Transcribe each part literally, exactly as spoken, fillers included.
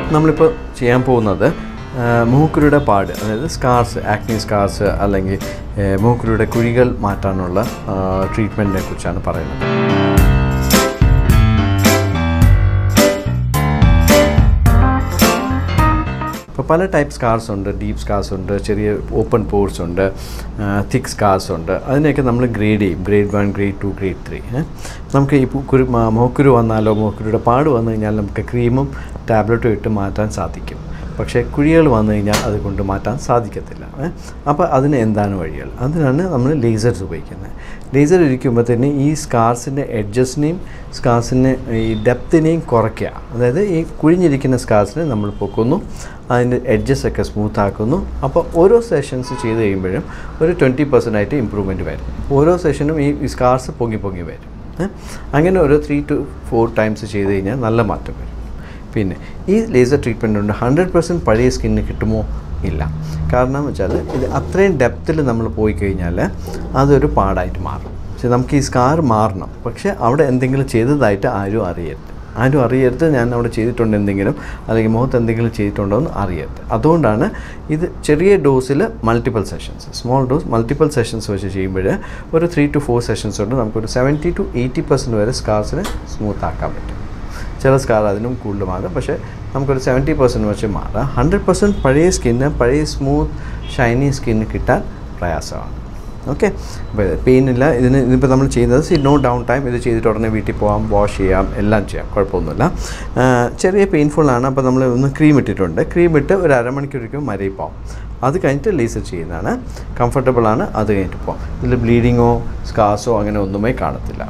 നമ്മളിപ്പോൾ ചെയ്യാൻ പോകുന്നത് മൂക്കുരുടെ പാട്, അതായത് സ്കാർസ്, ആക്നി സ്കാർസ് അല്ലെങ്കിൽ മൂക്കുരുടെ കുഴികൾ മാറ്റാനുള്ള ട്രീറ്റ്മെൻറ്റിനെ കുറിച്ചാണ് പറയുന്നത്. ഇപ്പോൾ പല ടൈപ്പ് സ്കാർസ് ഉണ്ട്. ഡീപ്പ് സ്കാർസ് ഉണ്ട്, ചെറിയ ഓപ്പൺ പോർസ് ഉണ്ട്, തിക്ക് സ്കാർസ് ഉണ്ട്. അതിനെയൊക്കെ നമ്മൾ ഗ്രേഡ് ചെയ്യും. Grade one, grade two, grade three. നമുക്ക് ഈ കുരു മോക്കുരു വന്നാലോ മോക്കുരുടെ പാട് വന്നു കഴിഞ്ഞാൽ നമുക്ക് ക്രീമും ടാബ്ലറ്റും ഇട്ട് മാറ്റാൻ സാധിക്കും. പക്ഷേ കുഴികൾ വന്നു കഴിഞ്ഞാൽ അതുകൊണ്ട് മാറ്റാൻ സാധിക്കത്തില്ല. അപ്പോൾ അതിന് എന്താണ് വഴികൾ? അതിനാണ് നമ്മൾ ലേസർസ് ഉപയോഗിക്കുന്നത്. ലേസർ ഇരിക്കുമ്പോഴത്തേന് ഈ സ്കാർസിൻ്റെ എഡ്ജസിനെയും സ്കാർസിൻ്റെ ഈ ഡെപ്തിനെയും കുറയ്ക്കുക. അതായത് ഈ കുഴിഞ്ഞിരിക്കുന്ന സ്കാർസിനെ നമ്മൾ പൊക്കുന്നു, അതിൻ്റെ എഡ്ജസൊക്കെ സ്മൂത്ത് ആക്കുന്നു. അപ്പോൾ ഓരോ സെഷൻസ് ചെയ്ത് കഴിയുമ്പോഴും ഒരു ട്വൻറ്റി പെർസെൻ്റ് ആയിട്ട് ഇമ്പ്രൂവ്മെൻറ്റ് വരും. ഓരോ സെഷനും ഈ സ്കാർസ് പൊങ്ങി പൊങ്ങി വരും. അങ്ങനെ ഒരു ത്രീ ടു ഫോർ ടൈംസ് ചെയ്ത് കഴിഞ്ഞാൽ നല്ല മാറ്റം വരും. പിന്നെ ഈ ലേസർ ട്രീറ്റ്മെൻറ്റ് കൊണ്ട് ഹൺഡ്രഡ് പെർസെൻറ്റ് പഴയ സ്കിന്നിന് കിട്ടുമോ? ഇല്ല. കാരണം എന്ന് വെച്ചാൽ ഇത് അത്രയും ഡെപ്തിൽ നമ്മൾ പോയി കഴിഞ്ഞാൽ അതൊരു പാടായിട്ട് മാറും. പക്ഷേ നമുക്ക് ഈ സ്കാർ മാറണം. പക്ഷേ അവിടെ എന്തെങ്കിലും ചെയ്തതായിട്ട് ആരും അറിയരുത്. ആരും അറിയരുത് ഞാൻ അവിടെ ചെയ്തിട്ടുണ്ട് എന്തെങ്കിലും, അല്ലെങ്കിൽ മുഖത്ത് എന്തെങ്കിലും ചെയ്തിട്ടുണ്ടോ എന്ന് അറിയരുത്. അതുകൊണ്ടാണ് ഇത് ചെറിയ ഡോസിൽ multiple sessions, small dose multiple sessions വെച്ച് ചെയ്യുമ്പോൾ ഒരു ത്രീ ടു ഫോർ സെഷൻസ് കൊണ്ട് നമുക്കൊരു സെവൻറ്റി ടു എയ്റ്റി പെർസെൻറ്റ് വരെ സ്കാർസിനെ സ്മൂത്ത് ആക്കാൻ പറ്റും. ചില സ്കാർ അതിനും കൂടുതൽ മാറും, പക്ഷേ നമുക്കൊരു സെവൻറ്റി പെർസെൻറ്റ് വെച്ച് മാറാം. ഹൺഡ്രഡ് പെർസെൻറ്റ് പഴയ സ്കിന്ന്, പഴയ സ്മൂത്ത് ഷൈനി സ്കിന്ന് കിട്ടാൻ പ്രയാസമാണ്. ഓക്കെ, അപ്പോൾ പെയിനില്ല. ഇതിന് ഇതിപ്പോൾ നമ്മൾ ചെയ്യുന്നത് സി നോ ഡൗൺ ടൈം. ഇത് ചെയ്തിട്ട് ഉടനെ വീട്ടിൽ പോകാം, വാഷ് ചെയ്യാം, എല്ലാം ചെയ്യാം, കുഴപ്പമൊന്നുമില്ല. ചെറിയ പെയിൻഫുള്ളാണ്. അപ്പോൾ നമ്മൾ ഒന്ന് ക്രീം ഇട്ടിട്ടുണ്ട്. ക്രീം ഇട്ട് ഒരു അരമണിക്കൂറിക്കും മരയിൽ പോകാം. അത് കഴിഞ്ഞിട്ട് ലേസർ ചെയ്യുന്നതാണ്. കംഫർട്ടബിളാണ്. അത് കഴിഞ്ഞിട്ട് പോകാം. ഇതിൽ ബ്ലീഡിങ്ങോ സ്കാർസോ അങ്ങനെ ഒന്നുമേ കാണത്തില്ല.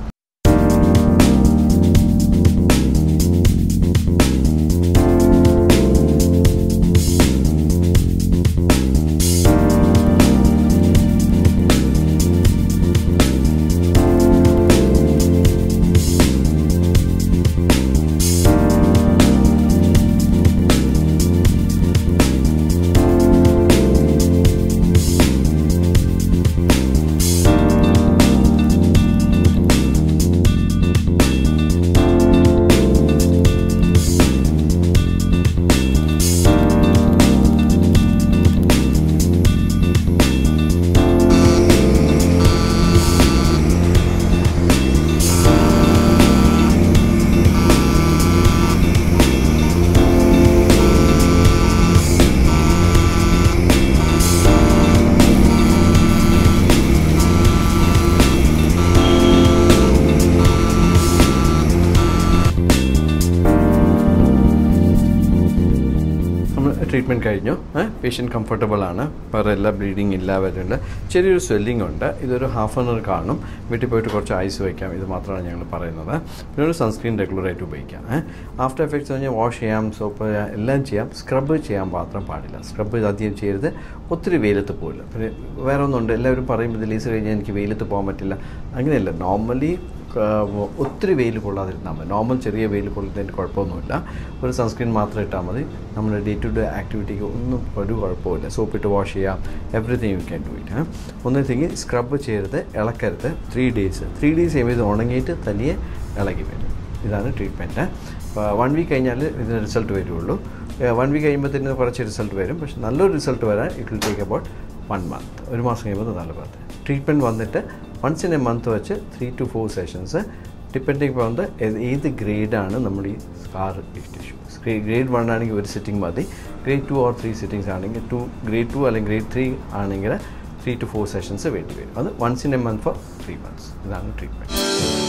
ട്രീറ്റ്മെൻറ്റ് കഴിഞ്ഞു. പേഷ്യൻറ്റ് കംഫർട്ടബിൾ ആണ്. വേറെ എല്ലാ ബ്ലീഡിങ് ഇല്ല, വരുന്നുണ്ട്. ചെറിയൊരു സ്വെല്ലിംഗ് ഉണ്ട്. ഇതൊരു ഹാഫ് ആൻ അവർ കാണും. വീട്ടിൽ പോയിട്ട് കുറച്ച് ഐസ് വയ്ക്കാം. ഇത് മാത്രമാണ് ഞങ്ങൾ പറയുന്നത്. പിന്നെ ഒരു സൺസ്ക്രീൻ റെഗുലറായിട്ട് ഉപയോഗിക്കാം. ആഫ്റ്റർ എഫക്ട്സ് കഴിഞ്ഞാൽ വാഷ് ചെയ്യാം, സോപ്പ് എല്ലാം ചെയ്യാം. സ്ക്രബ് ചെയ്യാൻ മാത്രം പാടില്ല. സ്ക്രബ് അധികം ചെയ്യരുത്. ഒത്തിരി വെയിലത്ത് പോകില്ല. പിന്നെ വേറെ ഒന്നുണ്ട്, എല്ലാവരും പറയും ഇത് ലേസർ കഴിഞ്ഞാൽ എനിക്ക് വെയിലത്ത് പോകാൻ പറ്റില്ല. അങ്ങനെയല്ല. നോർമലി ഒത്തിരി വെയിൽ കൊള്ളാതിരുന്നാൽ മതി. നോർമൽ ചെറിയ വെയിൽ കൊള്ളുന്നതിന് കുഴപ്പമൊന്നുമില്ല. ഒരു സൺസ്ക്രീൻ മാത്രം ഇട്ടാൽ മതി. നമ്മുടെ ഡേ ടു ഡേ ആക്ടിവിറ്റിക്ക് ഒന്നും ഒരു കുഴപ്പമില്ല. സോപ്പിട്ട് വാഷ് ചെയ്യാം. Everything you can do it. ഒന്നില്ലെങ്കിൽ സ്ക്രബ് ചെയ്യരുത്, ഇളക്കരുത്. ത്രീ ഡേയ്സ് ത്രീ ഡേയ്സ് കഴിയുമ്പോൾ ഇത് ഉണങ്ങിയിട്ട് തനിയെ ഇളകി വരും. ഇതാണ് ട്രീറ്റ്മെൻറ്റ്. വൺ വീക്ക് കഴിഞ്ഞാൽ ഇതിന് റിസൾട്ട് വരുള്ളൂ. വൺ വീക്ക് കഴിയുമ്പോൾ തന്നെ കുറച്ച് റിസൾട്ട് വരും. പക്ഷേ നല്ലൊരു റിസൾട്ട് വരാൻ it will take about one month. ഒരു മാസം കഴിയുമ്പോൾ നല്ല മന്ത് ട്രീറ്റ്മെൻറ്റ് വന്നിട്ട് വൺസ് ഇൻ എ മന്ത് വെച്ച് three to four sessions depending on the ഏത് ഗ്രേഡാണ് നമ്മൾ ഈ സ്കാർ ടിഷ്യൂ. ഗ്രേഡ് വൺ ആണെങ്കിൽ ഒരു സിറ്റിംഗ് മതി. Grade two or three sittings ആണെങ്കിൽ ടു ഗ്രേഡ് ടു അല്ലെങ്കിൽ ഗ്രേഡ് ത്രീ ആണെങ്കിൽ ത്രീ ടു ഫോർ സെഷൻസ് വേണ്ടി വരും. അത് once in a month for three months. ഇതാണ് ട്രീറ്റ്മെൻറ്റ്.